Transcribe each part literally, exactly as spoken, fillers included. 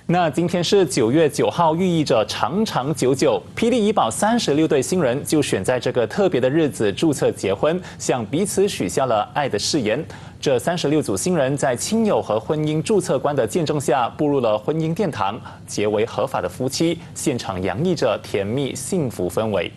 那今天是九月九号，寓意着长长久久。霹雳怡保三十六对新人就选在这个特别的日子注册结婚，向彼此许下了爱的誓言。这三十六组新人在亲友和婚姻注册官的见证下，步入了婚姻殿堂，结为合法的夫妻。现场洋溢着甜蜜幸福氛围。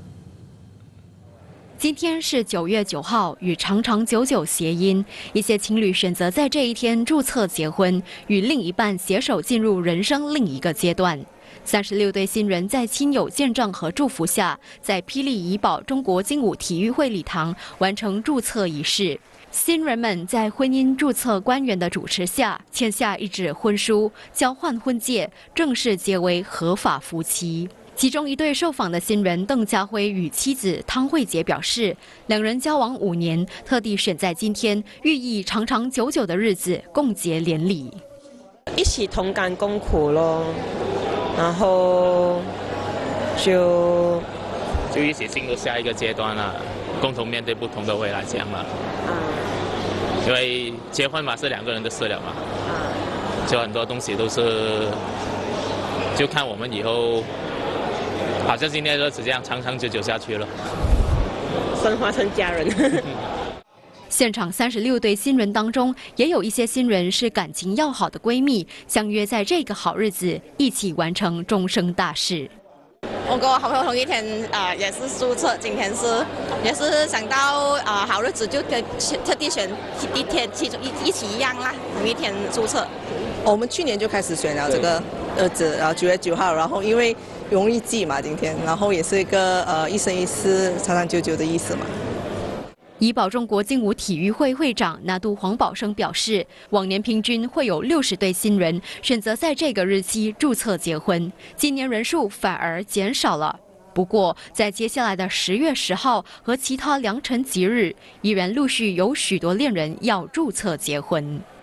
今天是九月九号，与长长久久谐音。一些情侣选择在这一天注册结婚，与另一半携手进入人生另一个阶段。三十六对新人在亲友见证和祝福下，在霹雳怡保中国精武体育会礼堂完成注册仪式。新人们在婚姻注册官员的主持下，签下一纸婚书，交换婚戒，正式结为合法夫妻。 其中一对受访的新人邓家辉与妻子汤慧杰表示，两人交往五年，特地选在今天，寓意长长久久的日子，共结连理。 一起同甘共苦咯，然后就就一起进入下一个阶段了，共同面对不同的未来，这样了。啊，因为结婚嘛是两个人的事了嘛。啊，就很多东西都是，就看我们以后。 好像今天日子这样长长久久下去了， 升华成家人。 现场三十六对新人当中，也有一些新人是感情要好的闺蜜，相约在这个好日子一起完成终生大事。 我跟我好朋友同一天啊、呃，也是注册，今天是也是想到啊、呃、好日子就跟特地选一天，其中一一起一样啦，同一天注册。 我们去年就开始选了这个日子，然后九月九号，然后因为。 容易记嘛，今天，然后也是一个呃一生一世、长长久久的意思嘛。 怡保中国精武体育会会长拿督黄宝生表示，往年平均会有六十对新人选择在这个日期注册结婚，今年人数反而减少了。不过，在接下来的十月十号和其他良辰吉日，依然陆续有许多恋人要注册结婚。